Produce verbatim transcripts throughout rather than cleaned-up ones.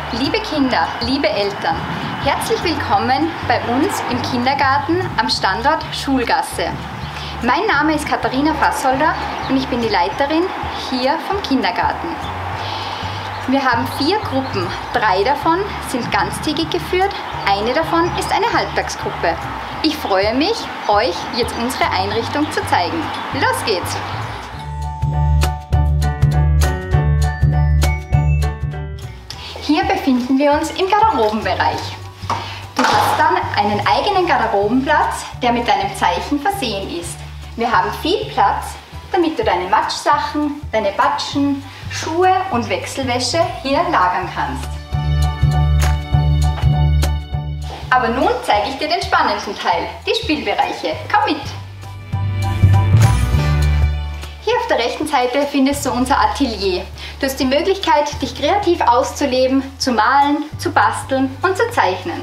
Liebe Kinder, liebe Eltern, herzlich willkommen bei uns im Kindergarten am Standort Schulgasse. Mein Name ist Katharina Fassolder und ich bin die Leiterin hier vom Kindergarten. Wir haben vier Gruppen, drei davon sind ganztägig geführt, eine davon ist eine Halbtagsgruppe. Ich freue mich, euch jetzt unsere Einrichtung zu zeigen. Los geht's! Hier befinden wir uns im Garderobenbereich. Du hast dann einen eigenen Garderobenplatz, der mit deinem Zeichen versehen ist. Wir haben viel Platz, damit du deine Matschsachen, deine Batschen, Schuhe und Wechselwäsche hier lagern kannst. Aber nun zeige ich dir den spannenden Teil, die Spielbereiche. Komm mit! Hier auf der rechten Seite findest du unser Atelier. Du hast die Möglichkeit, dich kreativ auszuleben, zu malen, zu basteln und zu zeichnen.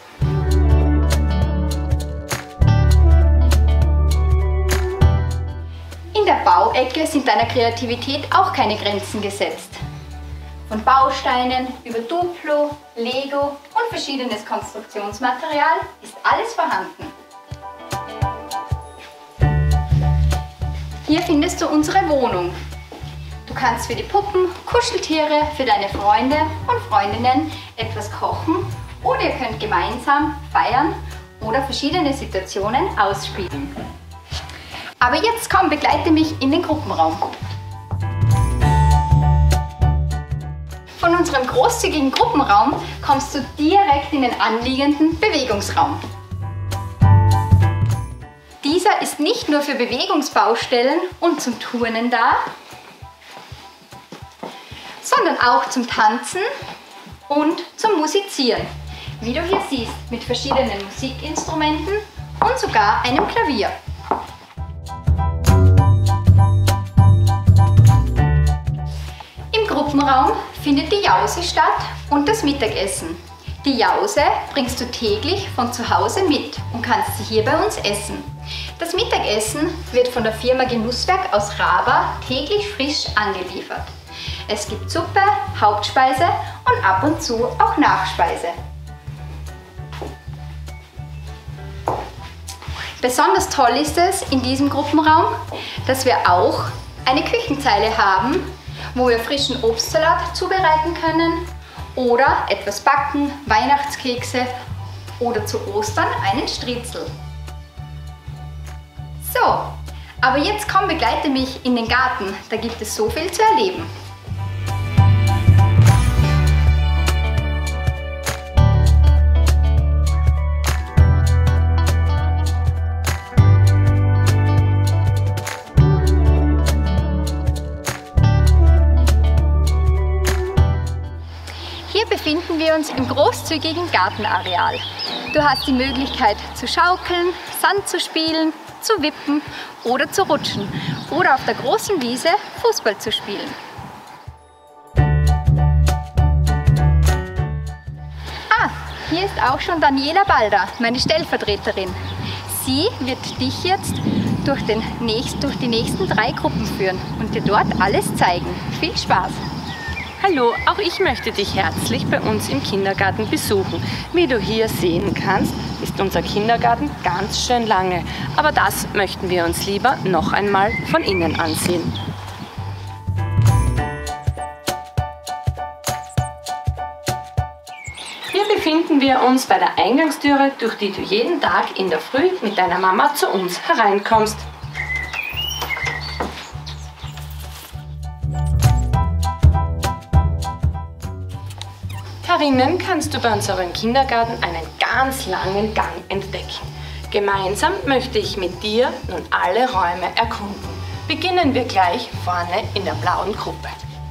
In der Bauecke sind deiner Kreativität auch keine Grenzen gesetzt. Von Bausteinen über Duplo, Lego und verschiedenes Konstruktionsmaterial ist alles vorhanden. Hier findest du unsere Wohnung. Du kannst für die Puppen, Kuscheltiere, für deine Freunde und Freundinnen etwas kochen oder ihr könnt gemeinsam feiern oder verschiedene Situationen ausspielen. Aber jetzt komm, begleite mich in den Gruppenraum. Von unserem großzügigen Gruppenraum kommst du direkt in den anliegenden Bewegungsraum. Dieser ist nicht nur für Bewegungsbaustellen und zum Turnen da, sondern auch zum Tanzen und zum Musizieren. Wie du hier siehst, mit verschiedenen Musikinstrumenten und sogar einem Klavier. Im Gruppenraum findet die Jause statt und das Mittagessen. Die Jause bringst du täglich von zu Hause mit und kannst sie hier bei uns essen. Das Mittagessen wird von der Firma Genusswerk aus Raba täglich frisch angeliefert. Es gibt Suppe, Hauptspeise und ab und zu auch Nachspeise. Besonders toll ist es in diesem Gruppenraum, dass wir auch eine Küchenzeile haben, wo wir frischen Obstsalat zubereiten können oder etwas backen, Weihnachtskekse oder zu Ostern einen Striezel. So, aber jetzt komm, begleite mich in den Garten, da gibt es so viel zu erleben. Hier befinden wir uns im großzügigen Gartenareal. Du hast die Möglichkeit zu schaukeln, Sand zu spielen, zu wippen oder zu rutschen oder auf der großen Wiese Fußball zu spielen. Ah, hier ist auch schon Daniela Balder, meine Stellvertreterin. Sie wird dich jetzt durch, den nächst, durch die nächsten drei Gruppen führen und dir dort alles zeigen. Viel Spaß! Hallo, auch ich möchte dich herzlich bei uns im Kindergarten besuchen. Wie du hier sehen kannst, ist unser Kindergarten ganz schön lange. Aber das möchten wir uns lieber noch einmal von innen ansehen. Hier befinden wir uns bei der Eingangstüre, durch die du jeden Tag in der Früh mit deiner Mama zu uns hereinkommst. Herinnen kannst du bei unserem Kindergarten einen ganz langen Gang entdecken. Gemeinsam möchte ich mit dir nun alle Räume erkunden. Beginnen wir gleich vorne in der blauen Gruppe.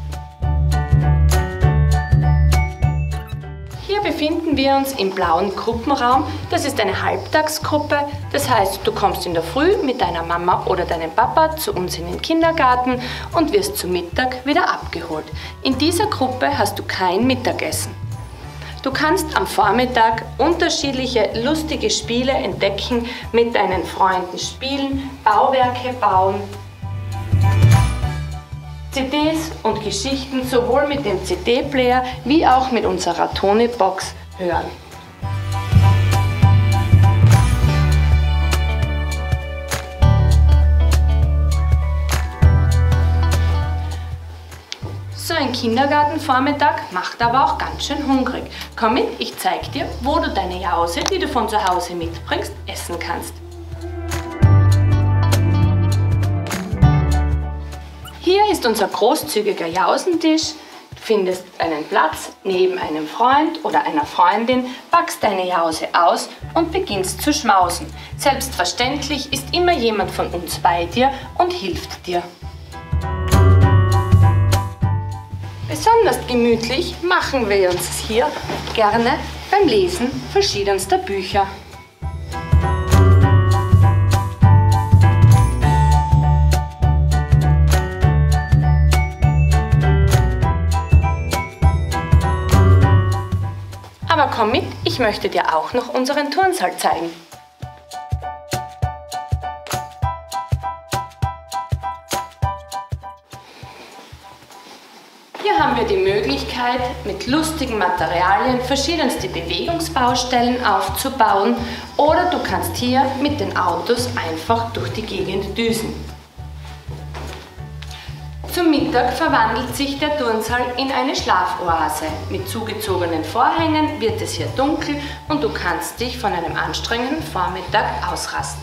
Hier befinden wir uns im blauen Gruppenraum. Das ist eine Halbtagsgruppe. Das heißt, du kommst in der Früh mit deiner Mama oder deinem Papa zu uns in den Kindergarten und wirst zu Mittag wieder abgeholt. In dieser Gruppe hast du kein Mittagessen. Du kannst am Vormittag unterschiedliche lustige Spiele entdecken, mit deinen Freunden spielen, Bauwerke bauen. C Ds und Geschichten sowohl mit dem C D-Player wie auch mit unserer Tony-Box hören. So ein Kindergartenvormittag macht aber auch ganz schön hungrig. Komm mit, ich zeig dir, wo du deine Jause, die du von zu Hause mitbringst, essen kannst. Hier ist unser großzügiger Jausentisch. Du findest einen Platz neben einem Freund oder einer Freundin, packst deine Jause aus und beginnst zu schmausen. Selbstverständlich ist immer jemand von uns bei dir und hilft dir. Besonders gemütlich machen wir uns hier gerne beim Lesen verschiedenster Bücher. Aber komm mit, ich möchte dir auch noch unseren Turnsaal zeigen. Hier haben wir die Möglichkeit, mit lustigen Materialien verschiedenste Bewegungsbaustellen aufzubauen oder du kannst hier mit den Autos einfach durch die Gegend düsen. Zum Mittag verwandelt sich der Turnsaal in eine Schlafoase. Mit zugezogenen Vorhängen wird es hier dunkel und du kannst dich von einem anstrengenden Vormittag ausrasten.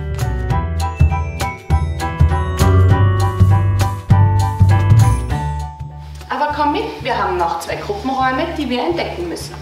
Aber komm mit, wir haben noch zwei Gruppenräume, die wir entdecken müssen.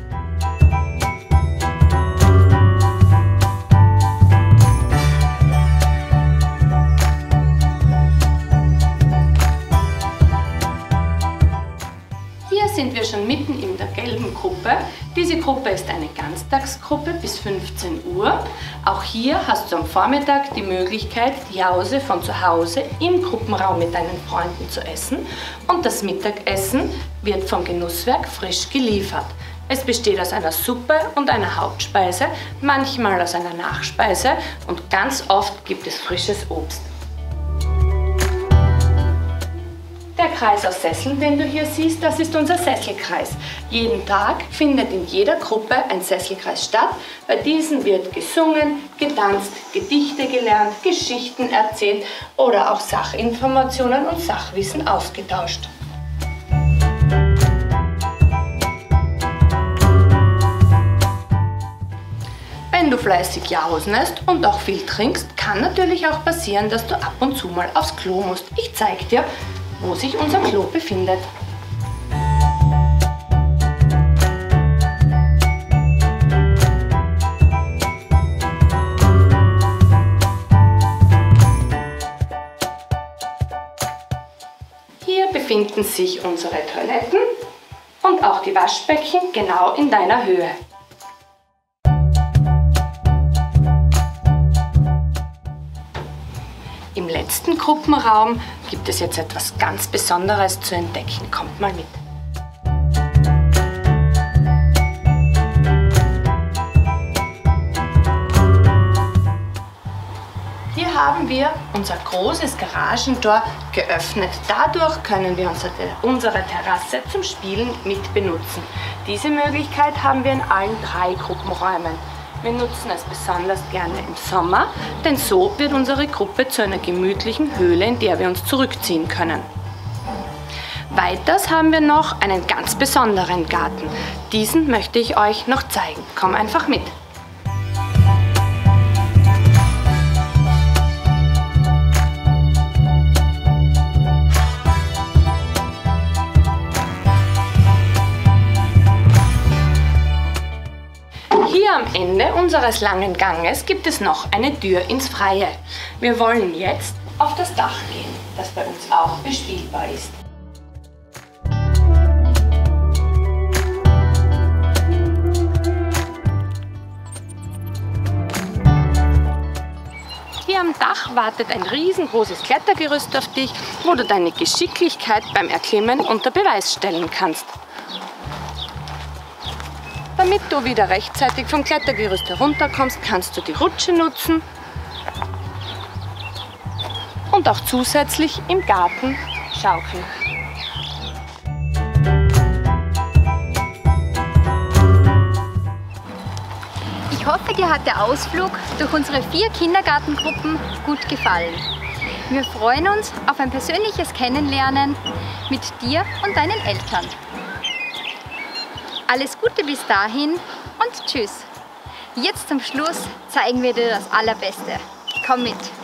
Hier sind wir schon mitten in der gelben Gruppe. Diese Gruppe ist eine Ganztagsgruppe bis fünfzehn Uhr. Auch hier hast du am Vormittag die Möglichkeit, die Jause von zu Hause im Gruppenraum mit deinen Freunden zu essen. Und das Mittagessen wird vom Genusswerk frisch geliefert. Es besteht aus einer Suppe und einer Hauptspeise, manchmal aus einer Nachspeise und ganz oft gibt es frisches Obst. Der Kreis aus Sesseln, den du hier siehst, das ist unser Sesselkreis. Jeden Tag findet in jeder Gruppe ein Sesselkreis statt. Bei diesen wird gesungen, getanzt, Gedichte gelernt, Geschichten erzählt oder auch Sachinformationen und Sachwissen ausgetauscht. Wenn du fleißig jausnest und auch viel trinkst, kann natürlich auch passieren, dass du ab und zu mal aufs Klo musst. Ich zeig dir, wo sich unser Klo befindet. Hier befinden sich unsere Toiletten und auch die Waschbecken genau in deiner Höhe. Im letzten Gruppenraum gibt es jetzt etwas ganz Besonderes zu entdecken. Kommt mal mit. Hier haben wir unser großes Garagentor geöffnet. Dadurch können wir unsere Terrasse zum Spielen mit benutzen. Diese Möglichkeit haben wir in allen drei Gruppenräumen. Wir nutzen es besonders gerne im Sommer, denn so wird unsere Gruppe zu einer gemütlichen Höhle, in der wir uns zurückziehen können. Weiters haben wir noch einen ganz besonderen Garten. Diesen möchte ich euch noch zeigen. Komm einfach mit! Hier am Ende unseres langen Ganges gibt es noch eine Tür ins Freie. Wir wollen jetzt auf das Dach gehen, das bei uns auch bespielbar ist. Hier am Dach wartet ein riesengroßes Klettergerüst auf dich, wo du deine Geschicklichkeit beim Erklimmen unter Beweis stellen kannst. Damit du wieder rechtzeitig vom Klettergerüst herunterkommst, kannst du die Rutsche nutzen und auch zusätzlich im Garten Schaukeln. Ich hoffe, dir hat der Ausflug durch unsere vier Kindergartengruppen gut gefallen. Wir freuen uns auf ein persönliches Kennenlernen mit dir und deinen Eltern. Alles Gute bis dahin und tschüss. Jetzt zum Schluss zeigen wir dir das Allerbeste. Komm mit!